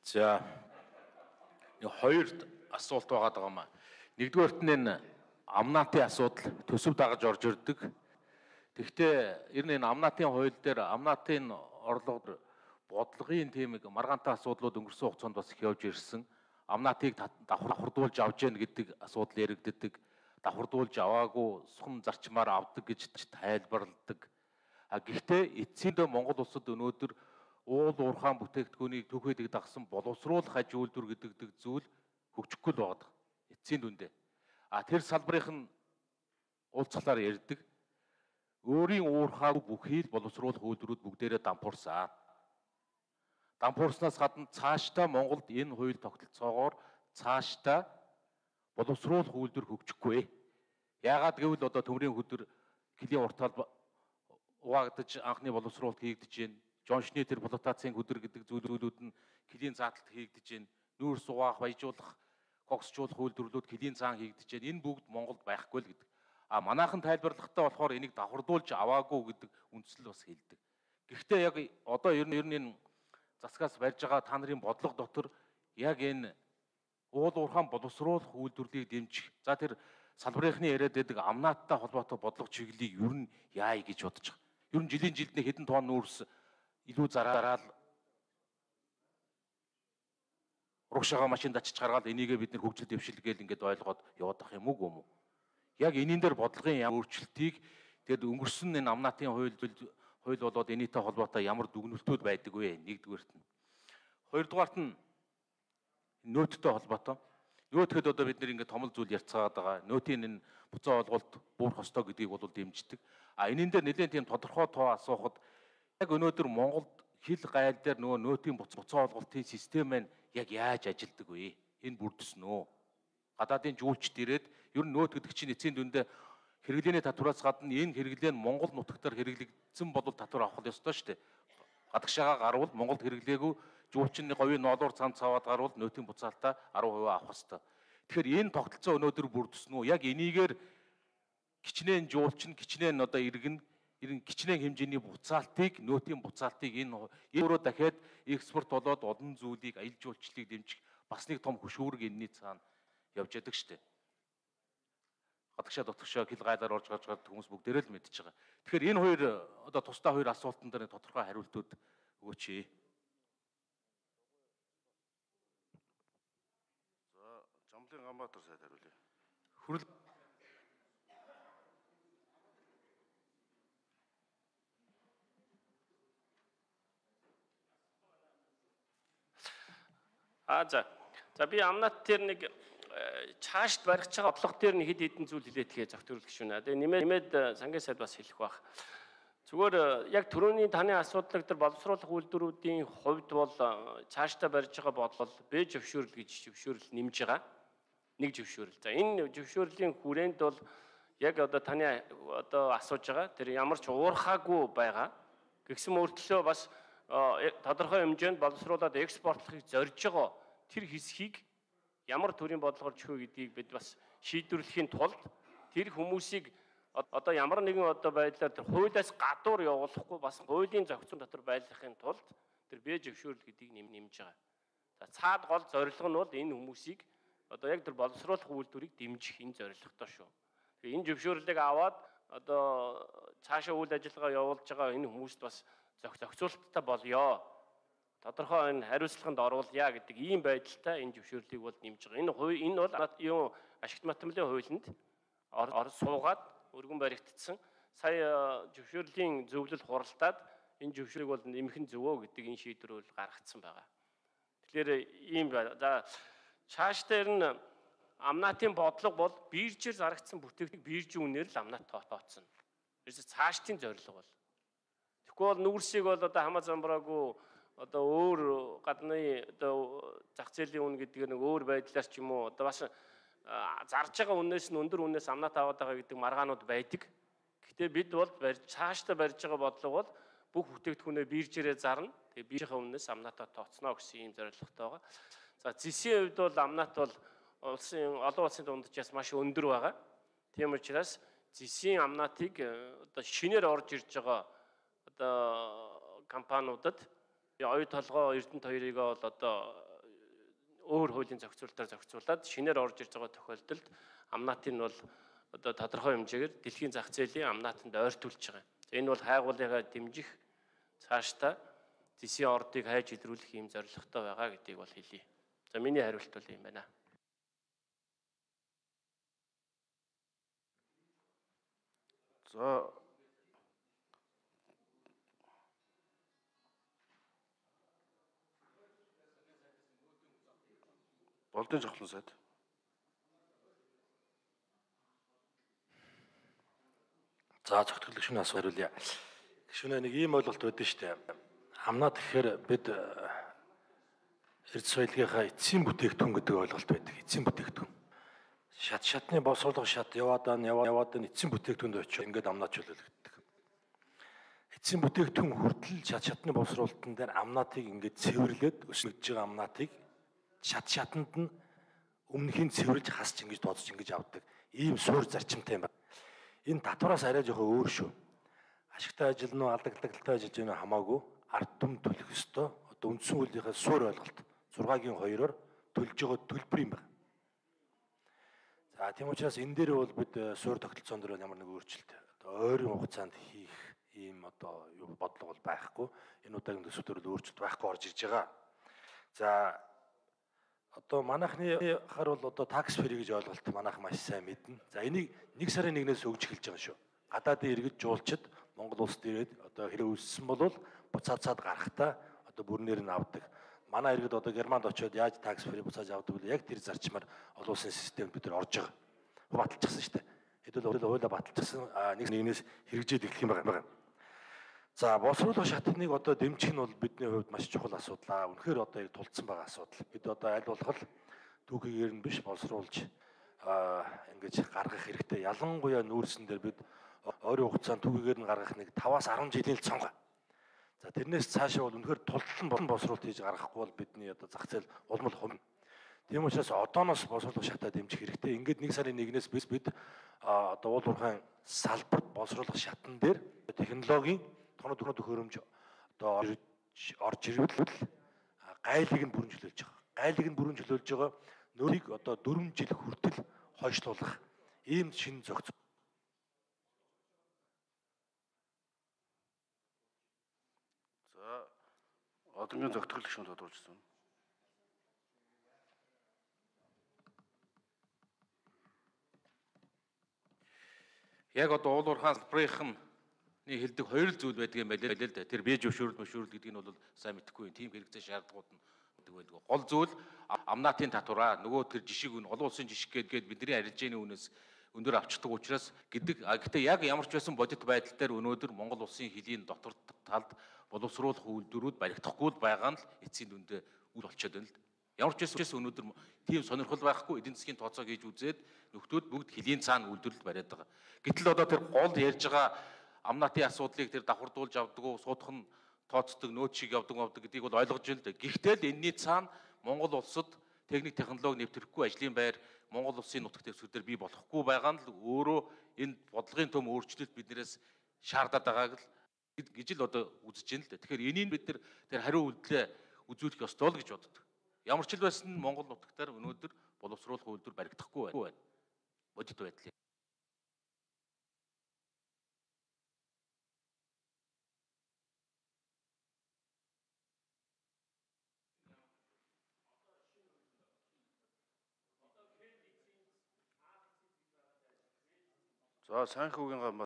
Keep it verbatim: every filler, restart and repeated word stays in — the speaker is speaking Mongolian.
За нэг хоёр асуулт байгаа даа юм аа. Нэгдүгээрт нь энэ амнаатын асуудал төсөв дагаж орж ирдэг. Тэгэхдээ ер нь энэ амнаатын хууль дээр амнаатын орлого бодлогын тийм нэг маргаантай асуудлууд өнгөрсөн хугацаанд бас их явж ирсэн. Амнаатыг давхардуулж авч яах гэдэг асуудал яригддаг. Давхардуулж аваагүй сум зарчмаар авдаг гэж тайлбарладаг. А гэхдээ эцсийн дэ Монгол улсад өнөөдөр уул уурхаан бүтээгдэхүүнийг түүхийдэг дагсан боловсруулах аж үйлдвэр гэдэг зүйл хөгжихгүй л байгаа. Эцсийн дүндээ. А тэр салбарын уулзахлаар ярьдаг. Өөрийн уурхаагүй бүхий л боловсруулах үйлдвэрүүд бүгдээрээ дампуурсан. Дампуурснаас гадна цаашдаа Монголд энэ хууль тогтолцоогоор цаашдаа боловсруулах үйлдвэр хөгжихгүй. Яагаад гэвэл одоо төмрийн хөдөр килийн уртаал угаагдаж анхны боловсруулалт хийгдэж байна. Жоншны тэр плантацийн хөдөр гэдэг зүйлүүд нь килийн зааталт хийгдэж байна. Нүүрс угаах, баяжуулах, коксжуулах үйлдвэрлэлүүд килийн цаан хийгдэж байна. Энэ бүгд Монголд байхгүй л гэдэг. А манайхан тайлбарлахтаа болохоор энийг давхардуулж аваагүй гэдэг үндсэл бас хэлдэг. Гэхдээ яг одоо ер нь ер нь энэ засгаас барьж байгаа та нарын бодлого дотор яг энэ уул уурхаан боловсруулах үйлдвэрлэлийг дэмжих. За тэр салбарынхны яриад байдаг амнааттай холбоотой бодлого чиглэлийг ер нь яая гэж бодож байгаа. Ер нь жилийн жилдний хэдэн тонн нүүрс илүү зараад урагшаага машинд ачиж гаргаад энийгээ бид нэр хөгжил дэвшилгээл ингээд ойлгоод яваад ах юм уу гүм үү? Яг энийн дээр бодлогын ямар өөрчлөлтийг тэгэд өнгөрсөн энэ амнаатын хууль хууль болоод энэтэй холбоотой ямар дүгнэлтүүд байдаг вэ? Нэгдүгээрт нь. Хоёрдугаарт нь нөөцтэй холбоотой. Нөөцөд одоо бид нэр ингээд томол зүйл ярьцгаад байгаа. Нөөтийн энэ буцаа олголт буурах ёстой гэдгийг бол дэмждэг. А энийн дээр нэлээд тийм тодорхой тоо асуухад яг өнөөдөр Монголд хил гайл дээр нөгөө нөөтийн буцаа олголтын систем маань яг яаж ажилдаг вэ? Энэ бүрдсэн үү? Гадаадын жуулчд ирээд ер нь нөөт гэдэг чинь эцсийн дүндээ хэрэглээний татвараас гадна энэ хэрэглээ нь Монгол нутагтаар хэрэглэгдсэн бол татвар авах ёстой шүү дээ. Гадагшаага гарвал Монголд хэрэглээгүй жуулчны говийн ноолуур цамц аваад гарвал нөөтийн буцаалтаа арав хувиа авах ёстой. Тэгэхээр энэ тогтолцоо өнөөдөр бүрдсэн үү? Яг энийгээр кичнээн жуулчин, кичнээн одоо иргэн ирэн кичнээн хэмжээний буцаалтыг, нөөтийн буцаалтыг энэ өөрөө дахиад экспорт болоод олон зүйлийг аялал жуулчлалыг дэмжих бас нэг том хөшүүрэг энэний цаана явж яддаг шүү дээ. Гадагшаа дотгошоо хил гайлаар орж гарч гардаг хүмүүс бүгдээрээ л мэдчихэж байгаа. Тэгэхээр энэ хоёр одоо тусдаа хоёр асуултан дээр тодорхой хариултууд өгөөч. За, Жамлын Ганбаатар сайд хариулъя. Хүрэл А за. За би амнат дээр нэг чаашд барих байгаа бодлого дээр нэг хэд хэдэн зүйл хэлээд тэгээ зөвтгөрүүлэх шүүнэ. Тэгээ нэмээд нэмээд сангийн сайд бас хэлэх бах. Зүгээр яг түрүүний таны асуудлыг дээр боловсруулах үйлдвэрүүдийн хувьд бол цаашдаа барьж байгаа бодлол Б зөвшөөрөл гэж зөвшөөрөл нэмж байгаа. Нэг зөвшөөрөл. За энэ зөвшөөрлийн хүрээнд бол яг одоо таны одоо асууж байгаа тэр ямар ч уурхаагүй байгаа. Гэхдээ мөртлөө бас тодорхой хэмжээнд боловсруулаад экспортлохыг зорж байгаа тэр хэсгийг ямар төрлийн бодлогоор чөхөө гэдгийг бид бас шийдвэрлэхийн тулд тэр хүмүүсийг одоо ямар нэгэн одоо байдлаар тэр хуулиас гадуур явуулахгүй бас хуулийн зохицон дотор байлгахын тулд тэр Б зөвшөөрөл гэдгийг нэмж байгаа. За цаад гол зорилго нь бол энэ хүмүүсийг одоо яг тэр боловсруулах үйлдвэрийг дэмжих энэ зорилготой шүү. Тэгэхээр энэ зөвшөөрлийг аваад одоо цаашаа үйл ажиллагаа явуулж байгаа энэ хүмүүст бас зохицуулалттай болёо. Тодорхой энэ хариуцлаганд оруулъя гэдэг ийм байдалтай энэ зөвшөөрлийг бол нэмж байгаа. Энэ хууль энэ бол юу ашигт математикийн хуулинд ор суугаад өргөн баригдсан. Сая зөвшөөрлийн зөвлөл хуралдаад энэ зөвшөөрлийг бол нэмэх нь зөвөө гэдэг энэ шийдвэр бол гаргагдсан байгаа. Тэгэхээр ийм за цааш дээр нь амнаатын бодлого бол биржээр зарагдсан бүтээгдэхүүн биржийн үнээр л амнат тооцсон. Ерөөсө цаашдын зорилго бол. Тэгэхгүй бол нүүрсийг бол одоо хамаа замбраагүй одоо өөр гадны одоо зах зээлийн үн гэдэг нэг өөр байдлаар ч юм уу одоо бас зарж байгаа үнээс нь өндөр үнээс амнат аваад байгаа гэдэг маргаанууд байдаг. Гэхдээ бид бол барьж цаашдаа барьж байгаа бодлого бол бүх бүтээгдэхүүнээ биржээрээ зарна. Тэгээ биржийнхаа үнээс амнатаа тооцно гэсэн ийм зорилготой байгаа. За зэсийн хувьд бол амнат бол улсын олон улсын дунджаас маш өндөр байгаа. Тийм учраас зэсийн амнатыг одоо шинээр орж ирж байгаа одоо компаниудад оюу толгой Эрдэнэт хоёрыг бол одоо өөр хуулийн зохицуулалтаар зохицуулаад шинээр орж ирж байгаа тохиолдолд амнаатын нь бол одоо тодорхой хэмжээгээр дэлхийн зах зээлийн амнаатанд ойртуулж байгаа. Энэ бол хайгуулыгаа дэмжих цаашдаа зэсийн ордыг хайж илрүүлэх юм зорилготой байгаа гэдгийг бол хэлье. За миний хариулт бол юм байна. За Болдын цогцлон сайд. За зөвхөн гишүүний асуулт хариулъя. Гишүүнээ нэг ийм ойлголт байдаг шүү дээ. Амнаад гэхээр бид эрдэс соёлынхаа эцсийн бүтээгдэхүүн гэдэг ойлголт байдаг. Эцсийн бүтээгдэхүүн. Шат шатны босруулах шат яваад ан яваад ан эцсийн бүтээгдэхүүнд очиж ингээд амнаачуулдаг. Эцсийн бүтээгдэхүүн хүртэл шат шатны босруулалтын дээр амнаатыг ингээд цэвэрлээд өсгөж байгаа амнаатыг шат шатанд нь өмнөхийн цэвэрлж хасч ингэж дооцож ингэж авдаг. Ийм суур зарчимтай юм байна. Энэ татвараас арай жоохон өөр шүү. Ашигтай ажил нь алдагдaltaй ажиллаж байна хамаагүй ард түмэн төлөх ёстой. Одоо үндсэн хуулийнхаа суур ойлголт зургагийн хоёроор төлж байгаа төлбөр юм байна. За тийм учраас энэ дээр бол бид суур тогтолцоон дээр ямар нэг өөрчлөлт одоо ойрын хугацаанд хийх ийм одоо юу бодлого бол байхгүй. Энэ удаагийн төсөвтөр л өөрчлөлт байхгүй орж ирж байгаа. За одоо манайхны хар бол одоо такс фри гэж ойлголт манайх маш сайн мэднэ. За энийг нэг сарын нэгнээс өгж эхэлж байгаа шүү. Гадаадын иргэд жуулчид Монгол улсад ирээд одоо хэрэг үүссэн бол буцаад цаад гарахтаа одоо бүрнээр нь авдаг. Манай иргэд одоо Германд очиод яаж такс фри буцааж авдаг вэ? Яг тэр зарчмаар олон улсын системд бид нар орж байгаа. Баталчихсан шүү дээ. Хэдүүл хуулиа баталчихсан нэг нэгнээс хэрэгжээд эхлэх юм байна. За боловсруулах шатныг одоо дэмжих нь бол бидний хувьд маш чухал асуудал аа. Үнэхээр одоо яг тулцсан байгаа асуудал. Бид одоо аль болох түүхийгээр нь биш боловсруулж ингэж гаргах хэрэгтэй. Ялангуяа нүүрсэн дээр бид ойрын хугацаанд түүхийгээр нь гаргах нэг таваас арван жилийн л цонх. За тэрнээс цаашаа бол үнэхээр тултлан боловсруулалт хийж гаргахгүй бол бидний одоо зах зээл улмал хумна. Тийм учраас одооноос боловсруулах шатаа дэмжих хэрэгтэй. Ингээд нэг сарын нэгнээс бид бид одоо уул уурхайн салбарт боловсруулах шатн дээр технологийн тоног тоног төхөөрөмж одоо орж ирвэл гайлыг нь бүрэн чөлөөлж байгаа. Гайлыг нь бүрэн чөлөөлж байгаа нөрийг одоо дөрвөн жил хүртэл хойшлуулах ийм шинэ зохицол. За одоогийн зөвтгөл гишүүнд тодорхойлсон. Яг одоо уул уурхайн салбарынхан хэлдэг хоёр л зүйл байдаг юм байлээ л да. Тэр бие зөвшөөрөл мөшөөрөл гэдгийг нь бол сайн мэдэхгүй юм. Тим хэрэгцээ шаардлагууд нь гэдэг байдаг. Гол зүйл амнаатын татвараа нөгөө тэр жишиг нь олон улсын жишг гэдэг бидний арилжааны үнээс өндөр авчдаг учраас гэдэг. Гэхдээ яг ямар ч байсан бодит байдал дээр өнөөдөр Монгол улсын хилийн дотор талд боловсруулах үйлдвэрүүд баригдахгүй байгаа нь л эцсийн дүндээ үл болчиход байна л да. Ямар ч байсан өнөөдөр тийм сонирхол байхгүй эдийн засгийн тооцоог хийж үзээд нөхдүүд бүгд хилийн цаана үйлдвэрлэл бариад байгаа. Гэтэл одоо тэр гол ярьж байгаа амнаатын асуудлыг тэр давхардуулж авдаг уу, суудах нь тооцдог, нөөц шиг явдаг авдаг гэдгийг бол ойлгож байна л да. Гэхдээ л энэний цаана Монгол улсад техник технологи нэвтрэхгүй ажлын байр Монгол улсын нутаг дэвсгэр дээр бий болохгүй байгаа нь л өөрөө энэ бодлогын төм өөрчлөлт биднээс шаардаад байгааг л гэж л одоо үзэж байна л да. Тэгэхээр энийг бид тэр тэр хариу үйлдэлээ үзүүлэх ёстой л гэж боддог. Ямар ч л байсан Монгол нутагтаар өнөөдөр боловсруулах үйлдвэр баригдахгүй байна. Бодит байдлыг. За сайн хүүгийн гам